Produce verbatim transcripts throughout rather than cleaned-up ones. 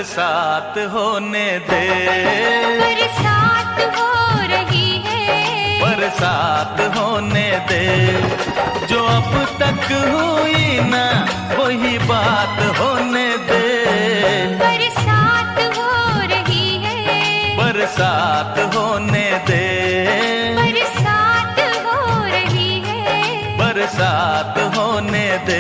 बरसात होने दे। बरसात हो रही है, बरसात होने दे। जो अब तक हुई ना वही बात होने दे। बरसात हो रही है, बरसात होने दे। बरसात हो रही है, बरसात होने दे।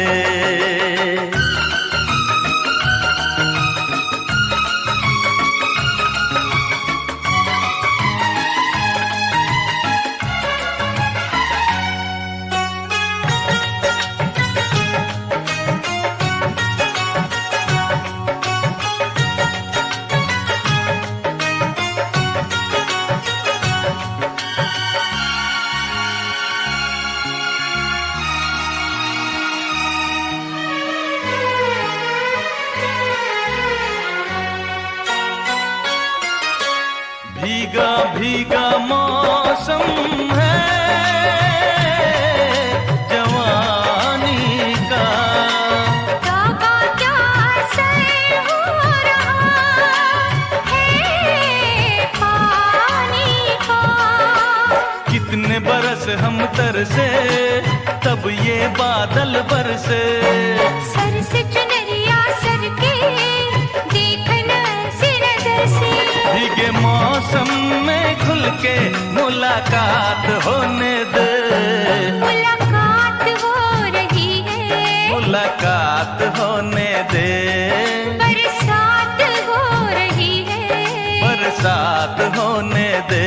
भीगा भीगा मौसम है जवानी का। तौबा क्या असर हो रहा है पानी का। कितने बरस हम तरसे तब ये बादल बरसे। सर से चुनरिया सर के देखना ऐसी नजर से। भीगे मौसम में खुल के मुलाकात होने दे। मुलाकात हो रही है, मुलाकात होने दे। बरसात हो रही है, बरसात होने दे।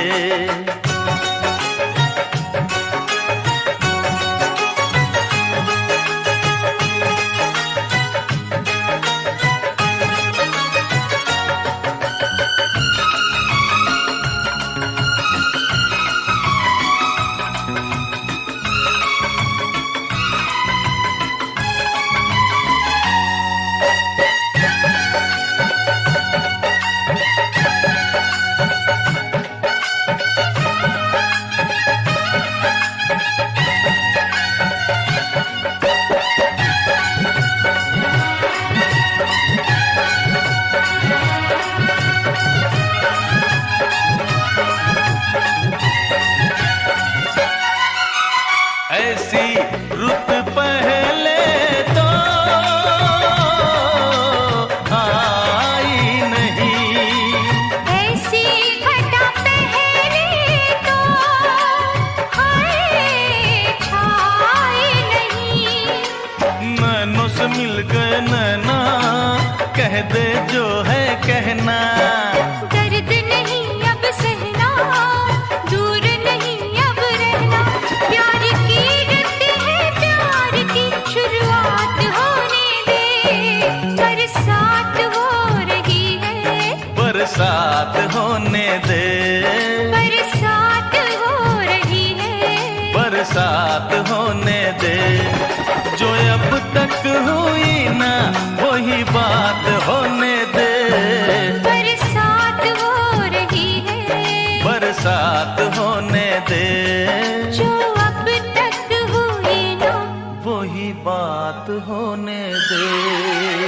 ऐसी रुत पहले तो आई नहीं। ऐसी घटा पहले तो हाय छाई नहीं। नैनों से मिल गए नैना कह दे जो है कहना। दर्द नहीं अब सहना, दूर नहीं अब रहना। प्यार की रत है, प्यार की शुरुआत होने दे। बरसात हो रही है, बरसात होने दे। बरसात हो रही है, बरसात होने दे। जो अब तक हुई ना वही बात होने दे। बरसात हो रही है, बरसात होने दे। जो अब तक हुई ना वही बात होने दे।